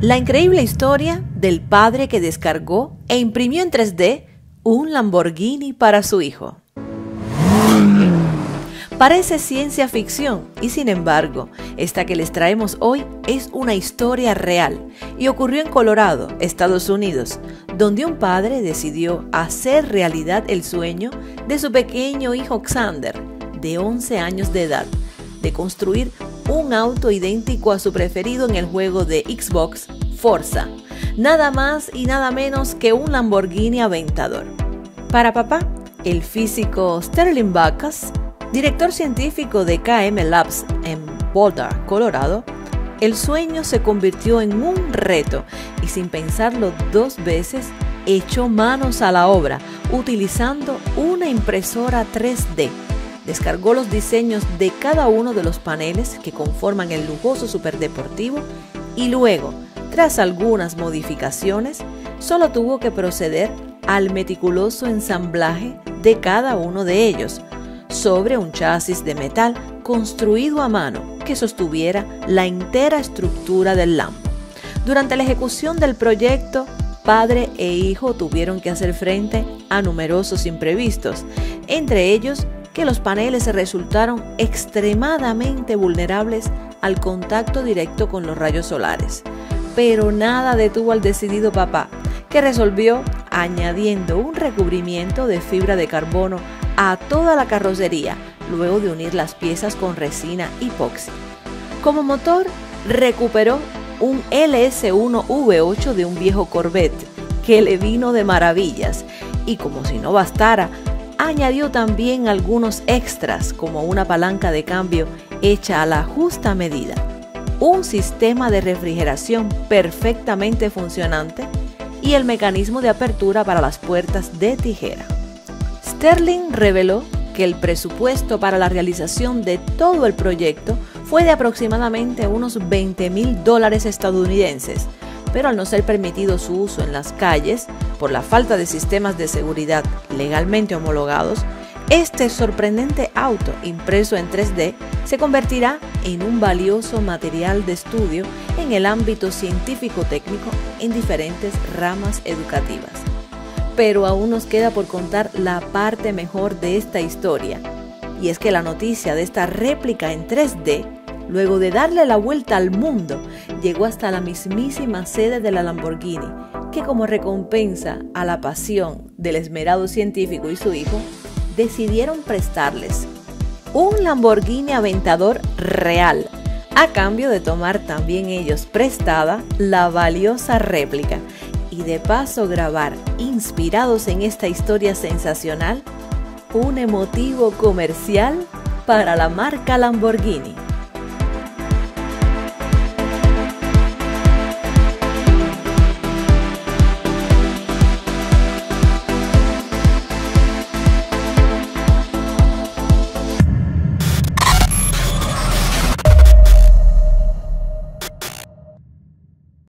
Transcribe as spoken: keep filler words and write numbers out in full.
La increíble historia del padre que descargó e imprimió en tres D un Lamborghini para su hijo. Parece ciencia ficción y sin embargo, esta que les traemos hoy es una historia real y ocurrió en Colorado, Estados Unidos, donde un padre decidió hacer realidad el sueño de su pequeño hijo Xander, de once años de edad, de construir un auto idéntico a su preferido en el juego de Xbox, Forza, nada más y nada menos que un Lamborghini Aventador. Para papá, el físico Sterling Backus, director científico de K M Labs en Boulder, Colorado, el sueño se convirtió en un reto y sin pensarlo dos veces, echó manos a la obra utilizando una impresora tres D. Descargó los diseños de cada uno de los paneles que conforman el lujoso superdeportivo y luego, tras algunas modificaciones, solo tuvo que proceder al meticuloso ensamblaje de cada uno de ellos sobre un chasis de metal construido a mano que sostuviera la entera estructura del Lambo. Durante la ejecución del proyecto, padre e hijo tuvieron que hacer frente a numerosos imprevistos, entre ellos que los paneles resultaron extremadamente vulnerables al contacto directo con los rayos solares. Pero nada detuvo al decidido papá, que resolvió añadiendo un recubrimiento de fibra de carbono a toda la carrocería, luego de unir las piezas con resina epoxi. Como motor, recuperó un L S uno V ocho de un viejo Corvette que le vino de maravillas y, como si no bastara, añadió también algunos extras como una palanca de cambio hecha a la justa medida, un sistema de refrigeración perfectamente funcionante y el mecanismo de apertura para las puertas de tijera. Sterling reveló que el presupuesto para la realización de todo el proyecto fue de aproximadamente unos veinte mil dólares estadounidenses, pero al no ser permitido su uso en las calles por la falta de sistemas de seguridad legalmente homologados, este sorprendente auto impreso en tres D se convertirá en un valioso material de estudio en el ámbito científico-técnico en diferentes ramas educativas. Pero aún nos queda por contar la parte mejor de esta historia, y es que la noticia de esta réplica en tres D, luego de darle la vuelta al mundo, llegó hasta la mismísima sede de la Lamborghini, que como recompensa a la pasión del esmerado científico y su hijo, decidieron prestarles un Lamborghini Aventador real, a cambio de tomar también ellos prestada la valiosa réplica y de paso grabar, inspirados en esta historia sensacional, un emotivo comercial para la marca Lamborghini.